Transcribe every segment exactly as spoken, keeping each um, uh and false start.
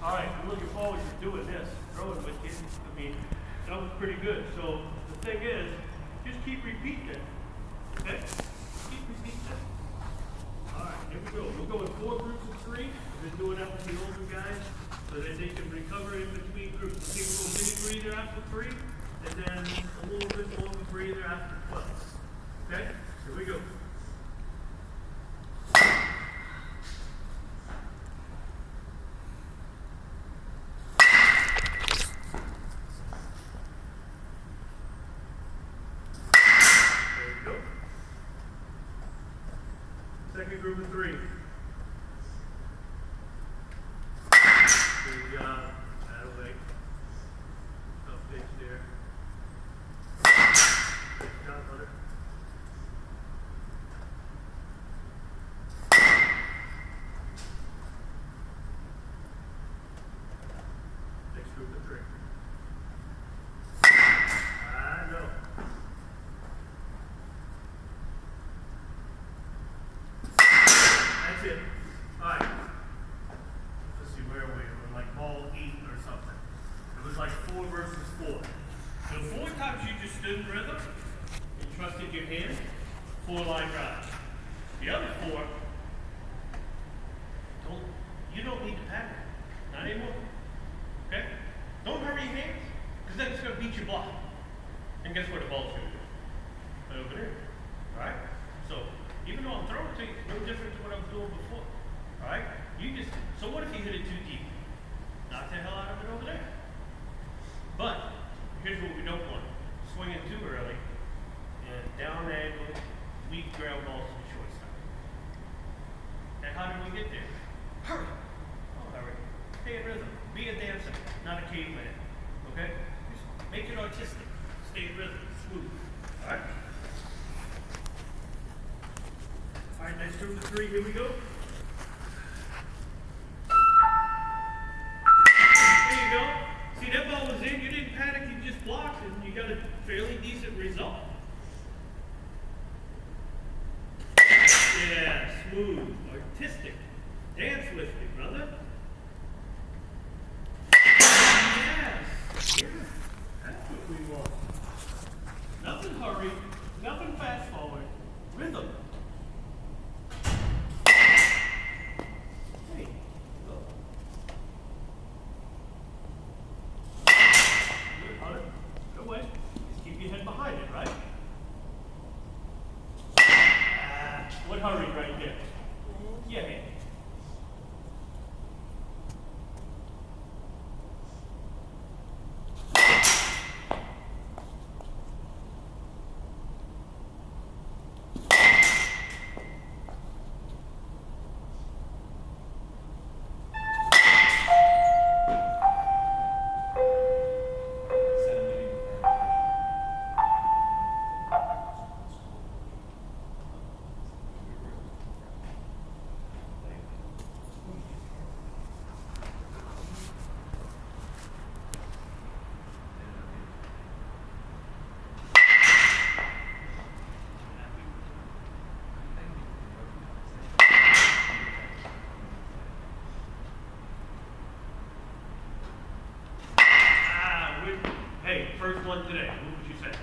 All right, I'm looking forward to doing this, throwing with you. I mean, that was pretty good. So the thing is, just keep repeating it. Okay? Keep repeating it. All right, here we go. We'll go in four groups of three. We've been doing that with the older guys so that they can recover in between groups. We'll take a little mini breather after three, and then a little bit longer breather after twelve. Okay? Here we go. Second group of three. Good job. That way. Up pitch there. Good job, Hunter. Next group of three. I know. That's it. Alright. Let's see, where are we? We're like ball eight or something. It was like four versus four. So four times you just stood in rhythm and trusted your hand, four line drive. The other four, don't you don't need to panic. Not anymore. Okay? Don't hurry your hands, because then it's gonna beat your block. And guess where the ball's gonna go? Over there. Alright? So even though I'm throwing to you, it's no different to what I was doing before. Alright? You just, so what if you hit it too deep? Knock the hell out of it over there. But, here's what we don't want. Swing it too early, and down angle, weak ground balls to the shortstop. And how did we get there? Hurry! Oh, hurry. Stay in rhythm. Be a dancer, not a caveman. Okay? Just make it artistic. Stay in rhythm. Smooth. Alright? All right, next group of three, here we go. There you go. See, that ball was in, you didn't panic, you just blocked, and you got a fairly decent result. Yeah, smooth, artistic. Dance with me, brother. Yes, yeah, that's what we want. Nothing hurry, nothing fast forward, rhythm. Hurry right there. Yeah. Hey, first one today, what would you say?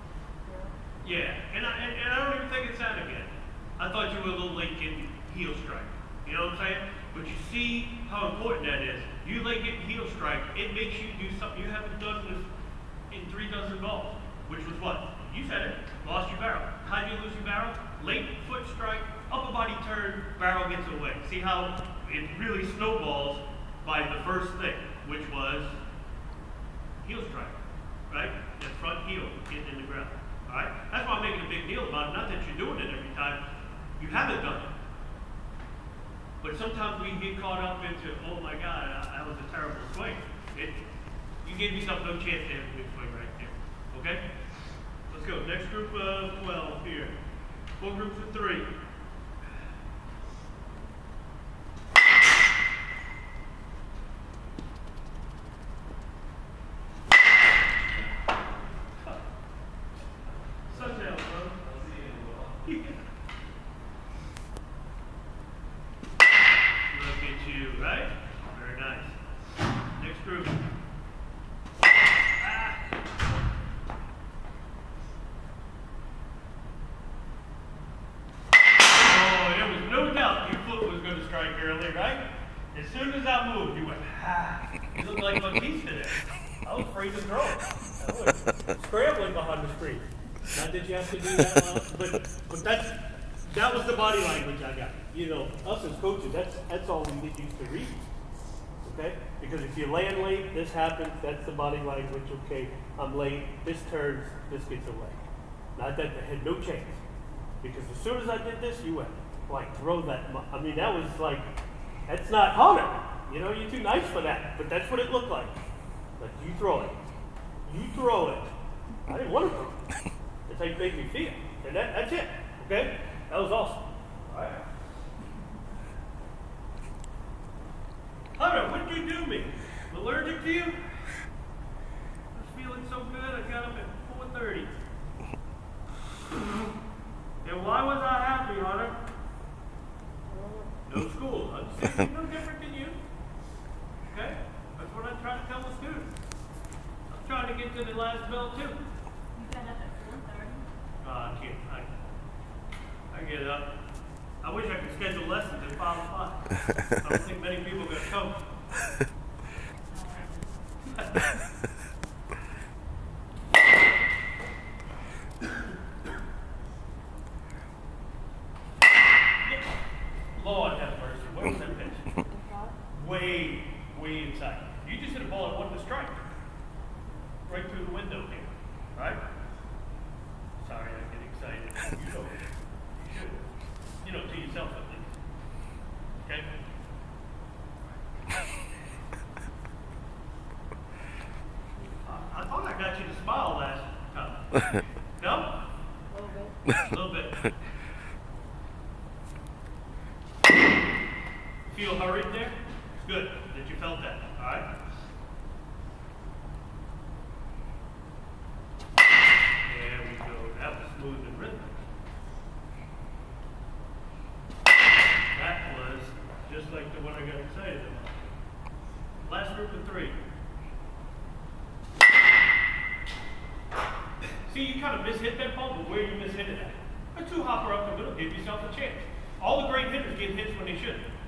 Yeah, and I, and, and I don't even think it's that again. I thought you were a little late getting heel strike. You know what I'm saying? But you see how important that is. You late getting heel strike, it makes you do something you haven't done with in three dozen balls, which was what? You said it, lost your barrel. How'd you lose your barrel? Late foot strike, upper body turn, barrel gets away. See how it really snowballs by the first thing, which was heel strike. Right? That front heel getting in the ground. Alright? That's why I'm making a big deal about it. Not that you're doing it every time. You haven't done it. But sometimes we get caught up into, oh my God, that was a terrible swing. It, you gave yourself no chance to have a good swing right there. Okay? Let's go. Next group of twelve here. Four groups of three. Look at you, right? Very nice. through. Ah. Oh, there was no doubt your foot was going to strike early, right? As soon as I moved, you went, ah. You looked like Batista there. I was afraid to throw it. I was scrambling behind the screen. Not that you have to do that, uh, but, but that's, that was the body language I got. You know, us as coaches, that's, that's all we get used to reading. Okay? Because if you land late, this happens, that's the body language. Okay, I'm late, this turns, this gets away. Not that they had no chance. Because as soon as I did this, you went, like, throw that. I mean, that was like, that's not Hunter. You know, you're too nice for that. But that's what it looked like. Like, you throw it. You throw it. I didn't want to throw it. That's how you make me feel. And that, that's it. Okay? That was awesome. All right. Hunter, what did you do to me? I'm allergic to you? I was feeling so good, I got up at four thirty. And why was I happy, Hunter? No school. I'm saying no different than you. Okay? That's what I try to tell the students. I'm trying to get to the last bell, too. You got up at four thirty? Uh, I can't. I, I get up. I wish I could schedule lessons at five o'clock. I don't think many people are going to come. Lord have mercy. Where was that pitch? Way, way inside. You just hit a ball and wanted to strike. Right through the window here. Right? Sorry, I get excited. You know it. You should. You know, to yourself at least. Okay? uh, I thought I got you to smile last time. No? A little bit. A little bit. Feel hurried there? Good that you felt that. All right? There we go. That was smooth and rhythmic. That was just like the one I got excited about. Last group of three. See, you kind of mishit that ball, but where you mishit it at? A two-hopper up the middle, give yourself a chance. All the great hitters get hits when they shouldn't.